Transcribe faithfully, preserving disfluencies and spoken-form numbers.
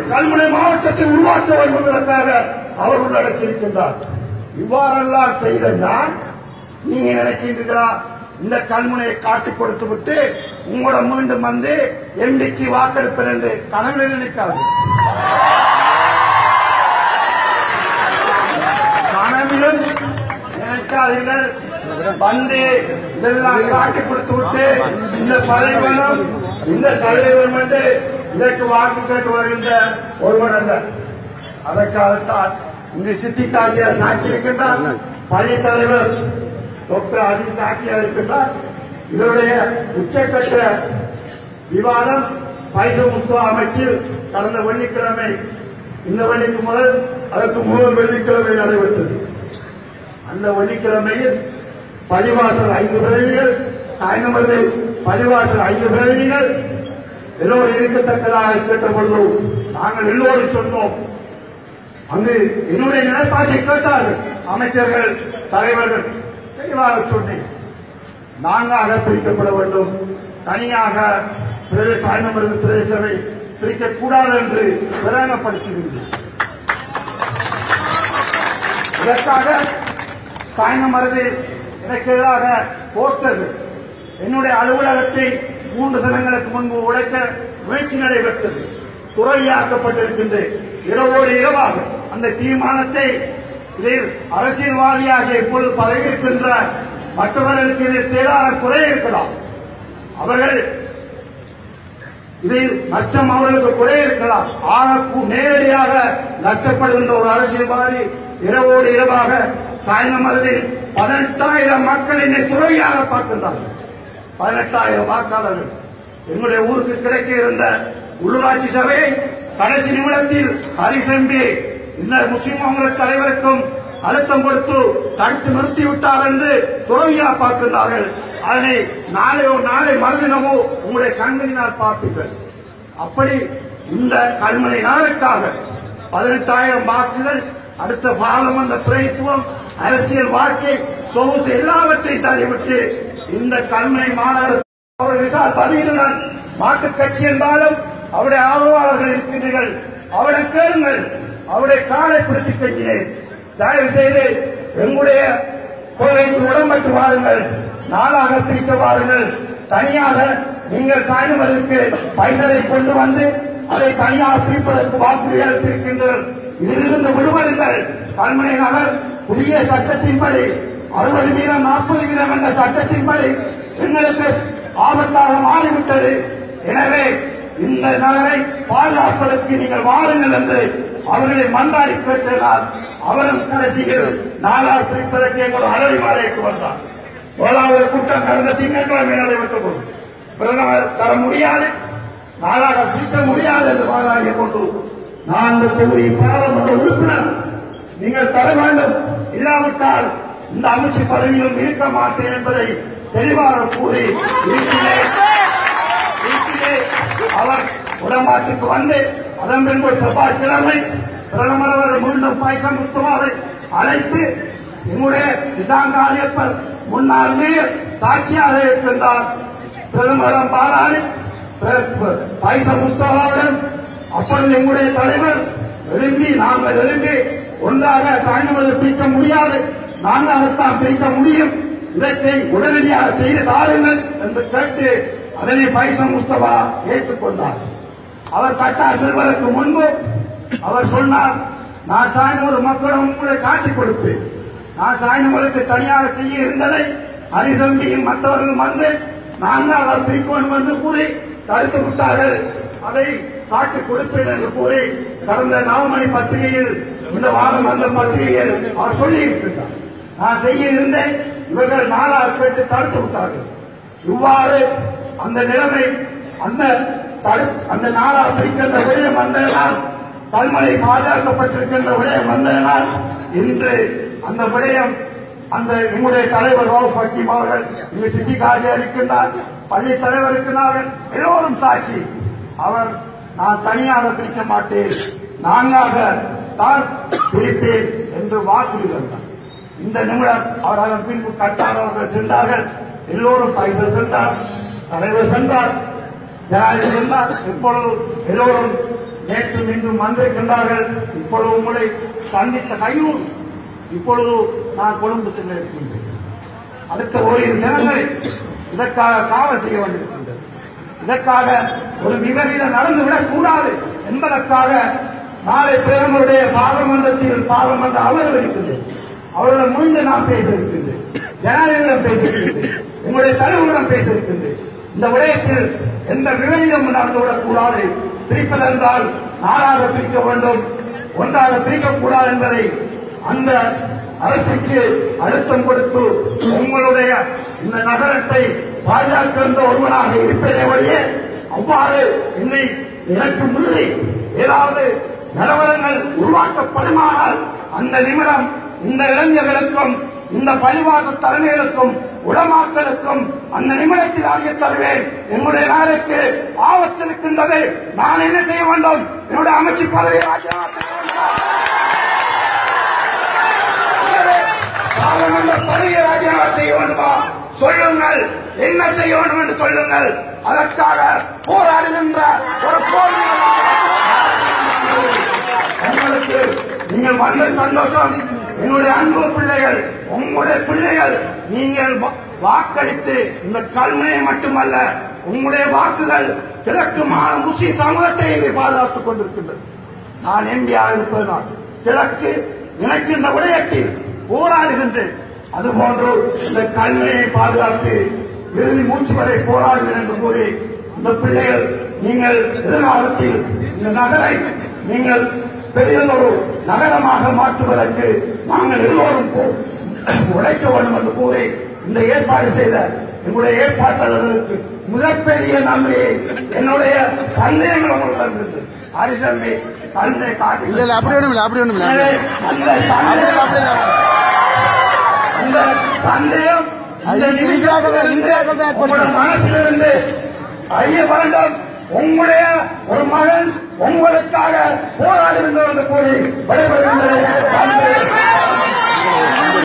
கல்முனை மாவட்டத்தை உருவாக்க வேண்டும் என்பதற்காக அவர் உள்ளடக்கியிருக்கின்றார். இவ்வாறெல்லாம் செய்த நான் நீங்க நினைக்கின்றீர்களா இந்த கல்முனையை காட்டிக் கொடுத்து விட்டு உங்களோட மீண்டும் வந்து எம்பிக்கு வாக்கெடுப்பேன் என்று கனவில் நினைக்காது. கனவிலும் நினைக்காதீர்கள். வந்து இதெல்லாம் காட்டிக் கொடுத்து விட்டு இந்த பதவிகளும் இந்த தலைவரும் வந்து இதற்கு வாக்கு கேட்டு வருகின்ற ஒருவன் அல்ல. அதற்காகத்தான் இங்கு சித்திக்காட்டிய சாட்சி இருக்கின்றார். பள்ளி தலைவர் டாக்டர் அஜித் சாட்சியா இருக்கின்றார். இதனுடைய உச்சக்கட்ட விவாதம் பைச முஸ்தா அமைச்சில் கடந்த வெள்ளிக்கிழமை இந்த வெள்ளிக்கு முதல் அதற்கு முதல் வெள்ளிக்கிழமை நடைபெற்றது. அந்த வெள்ளிக்கிழமையில் பதிவாசல் ஐந்து பிரதிகள் சாயந்தரம் பதிவாசல் ஐந்து பிரதிகள் எல்லோரும் இருக்கத்தக்கதாக கேட்டபொழுது நாங்கள் எல்லோரும் சொன்னோம். அங்கு என்னுடைய நிலைப்பாட்டை கேட்டார்கள் அமைச்சர்கள் தலைவர்கள். தெளிவாக சொன்னேன், நான்காக பிரிக்கப்பட வேண்டும், தனியாக சாயந்தரம் பிரதேசவை பிரிக்கக்கூடாது என்று பிரகடனப்படுத்துகின்றேன். இதற்காக சாயந்தரம் எனக்கு எதிராக போஸ்டர்கள் என்னுடைய அலுவலகத்தை மூன்று தினங்களுக்கு முன்பு உடைக்க முயற்சி நடைபெற்றது. துறையாக்கப்பட்டிருக்கின்ற இரவோடு இரவாக அந்த தீர்மானத்தை இதில் அரசியல்வாதியாக இப்பொழுது பதவியிருக்கின்ற மற்றவர்களுக்கு இதில் செயலாளர் குறை இருக்கலாம். அவர்கள் இதில் நஷ்டம் அவர்களுக்கு குறை இருக்கலாம். ஆக நேரடியாக நஷ்டப்படுகின்ற ஒரு அரசியல்வாதி இரவோடு இரவாக சாயந்தரத்தில் பதினெட்டாயிரம் மக்கள் என்னை துறையாக பார்க்கின்றார்கள். பதினெட்டாயிரம் வாக்காளர்கள் எங்களுடைய ஊருக்கு கிடைக்க இருந்த உள்ளூராட்சி சபையை கடைசி நிமிடத்தில் ஹரிசம்பி இந்த முஸ்லிம் காங்கிரஸ் தலைவருக்கும் அழுத்தம் கொடுத்து தடுத்து நிறுத்திவிட்டார் என்று துறையா பார்க்கின்றார்கள். அதனை நாளையோ நாளை மறுதினமோ உங்களுடைய கண்களினால் பார்ப்பீர்கள். அப்படி இந்த கல்முனை நாளுக்காக பதினெட்டாயிரம் வாக்குகள் அடுத்த பாராளுமன்ற பிரதித்துவம் அரசியல் வாழ்க்கை சொகுசு எல்லாவற்றையும் தள்ளிவிட்டு இந்த கல்முனை மாநகர விசால் பதிவுடன் மாற்றுக் கட்சி என்றாலும் அவருடைய ஆதரவாளர்கள் இருக்கின்றீர்கள். அவரை கேளுங்கள், அவருடைய காலை பிடித்து கெஞ்சினேன். தயவு செய்து எங்களுடைய கொள்கைக்கு உடம்பற்று வாருங்கள், நாளாக பிரிக்க வாருங்கள். தனியாக நீங்கள் சாயந்தரத்திற்கு பைசலை கொண்டு வந்து அதை தனியாக பிரிப்பதற்கு வாக்குறுதி அளித்திருக்கின்றனர். இதிலிருந்து விடுவதுங்கள். கல்முனை நகர் புதிய சட்டத்தின்படி அறுபது வீதம் நாற்பது வீதம் என்ற சட்டத்தின்படி எங்களுக்கு ஆபத்தாக மாறிவிட்டது. எனவே இந்த நகரை பாதுகாப்பதற்கு நீங்கள் வாருங்கள் என்று அவர்களை மன்றாடி கேட்டால் அவரும் கடைசியில் நாளார் பிரிப்பதற்கு எங்களோட அளவி மாலைக்கு வந்தார். முதலாவது கூட்டம் கடந்த திங்கட்கிழமை நடைபெற்றது. பிரதமர் தர முடியாது, நாளாக பிரிக்க முடியாது என்று வாதாடிய கொண்டு நான் இந்த தொகுதி பாராளுமன்ற உறுப்பினர், நீங்கள் தர வேண்டும், இல்லாவிட்டால் இந்த அமைச்சு பதவியிலும் இருக்க மாட்டேன் என்பதை தெளிவாக கூறி அவர் உடம்பாட்டுக்கு வந்து அதன் பின்பு செவ்வாய்க்கிழமை பிரதமர் அவர்கள் மீண்டும் பைச முஸ்தபாவை அழைத்து எங்களுடைய நிசாங்காரியப்பர் முன்னாள் மேயர் சாட்சியாக இருக்கின்றார். பிரதமரிடம் பாராடி பைச முஸ்தபாவுடன் அப்பொழுது எங்களுடைய தலைவர் எழும்பி நாங்கள் எழும்பி ஒன்றாக சாயந்தரம் பிரிக்க முடியாது, நான்காகத்தான் பிரிக்க முடியும், இதத்தை உடனடியாக செய்து தாருங்கள் என்று கேட்டு அதனை பைச முஸ்தபா ஏற்றுக்கொண்டார். அவர் கட்டா செல்வதற்கு முன்பு அவர் சொன்னார், நான் சாயந்தரம் மக்களும் உங்களை காட்டிக் கொடுப்பேன். நான் சாயந்தரங்களுக்கு தனியாக செய்ய இருந்ததை ஹரிசம்பியும் மற்றவர்கள் வந்து நான்காக பிரிக்கணும் என்று கூறி தடுத்து விட்டார்கள். அதை காட்டிக் கொடுப்பேன் என்று கூறி கடந்த நவமணி பத்திரிகையில் இந்த வாரம் அந்த பத்திரிகையில் அவர் சொல்லி இருக்கின்றார். நான் செய்ய இருந்தேன், இவர்கள் நாளாக கேட்டு தடுத்து விட்டார்கள். இவ்வாறு அந்த நிலைமை அந்த அந்த நாளா பிரிக்கின்ற விடயம் வந்ததனால், கல்முனை பாதுகாக்கப்பட்டிருக்கின்ற விடயம் வந்ததனால் இன்று அந்த விடயம் அந்த எங்களுடைய தலைவர் ரவுப் ஹக்கீம் அவர்கள் இங்கு சித்திக்காக இருக்கின்றார், பள்ளி தலைவர் இருக்கிறார்கள், எல்லோரும் சாட்சி. அவர் நான் தனியாக பிரிக்க மாட்டேன், நான்காக தான் பிரிப்பேன் என்று வாக்குறுதி தந்தார். இந்த நிமிடம் அவர் அதன் பின்பு கட்டார் அவர்கள் சென்றார்கள். எல்லோரும் பைசல் சென்றார், தலைவர் சென்றார், ஜனாதிபதி சென்றார். இப்பொழுது எல்லோரும் நேற்று இன்றும் வந்திருக்கின்றார்கள். இப்பொழுது உங்களை சந்தித்த கையூர் இப்பொழுது நான் கொழும்பு செல்ல இருக்கின்றேன். அடுத்த ஓரிரு தினங்களை இதற்காக காவல் செய்ய வேண்டியிருக்கின்றது. இதற்காக ஒரு விபரீதம் நடந்துவிடக் கூடாது என்பதற்காக நாளை பிரதமருடைய பாராளுமன்றத்தில் பாராளுமன்ற அமர்வு இருக்கின்றது. அவர்களிடம் முன்பு நான் பேச இருக்கின்றேன், ஜனாதிபதியிடம் பேச இருக்கின்றேன், உங்களுடைய தலைவரிடம் பேச இருக்கின்றேன். இந்த விடயத்தில் எந்த விபரீதம் நடந்துவிடக் கூடாது. பிரிப்பதென்றால் நாளாக பிரிக்க வேண்டும், ஒன்றாக பிரிக்கக்கூடாது என்பதை அந்த அரசுக்கு அழுத்தம் கொடுத்து உங்களுடைய இந்த நகரத்தை பாதுகாக்கின்ற ஒருவனாக இருப்பதை வழியே அவ்வாறு என்னை எனக்கு மீறி ஏதாவது நிலவரங்கள் உருவாக்கப்படுமானால் அந்த நிமிடம் இந்த இளைஞர்களுக்கும் இந்த பரிவாச தலைமைகளுக்கும் உளமாக்களுக்கும் அந்த நிமிடத்தில் ஆகிய தருவேன். என்னுடைய நாளுக்கு ஆபத்து இருக்கின்றது. நான் என்ன செய்ய வேண்டும்? என்னுடைய அமைச்சு பதவியை ராஜினாமா பதவியை ராஜினாமா செய்ய வேண்டுமா? சொல்லுங்கள், என்ன செய்ய வேண்டும் என்று சொல்லுங்கள். அதற்காக போராடுகின்ற ஒரு போர் உங்களுக்கு நீங்கள் வந்த சந்தோஷம். என்னுடைய அன்பு பிள்ளைகள், உங்களுடைய பிள்ளைகள், நீங்கள் வாக்களித்து இந்த கல்முனையை மட்டுமல்ல உங்களுடைய வாக்குகள் கிழக்கு மாநில முஸ்லிம் சமூகத்தை பாதுகாத்துக் கொண்டிருக்கின்றது. நான் எம்பியாக இருப்பதனால் கிழக்கு நினைக்கின்ற விடயத்தில் போராடுகின்றேன். அதுபோன்று இந்த கல்முனையை பாதுகாத்து இறுதி மூச்சு வரை போராடுகிறேன் என்று கூறி இந்த பிள்ளைகள் நீங்கள் எதிர்காலத்தில் இந்த நகரை நீங்கள் பெரியதொரு நகரமாக மாற்றுவதற்கு நாங்கள் எல்லோரும் உழைக்க வேண்டும் என்று கூறி இந்த ஏற்பாடு செய்த எங்களுடைய ஏற்பாட்டாளர்களுக்கு மிகப்பெரிய நன்மையை என்னுடைய சந்தேகங்கள் உங்களிடம் இருந்து ஹரிசம்பி கல்வியை காட்டி அந்த சந்தேகம் உங்களுடைய மனசிலிருந்து ஐய வேண்டும். உங்களுடைய ஒரு மகன் உங்களுக்காக போராடுகின்ற கூறி விடைபெறுகின்ற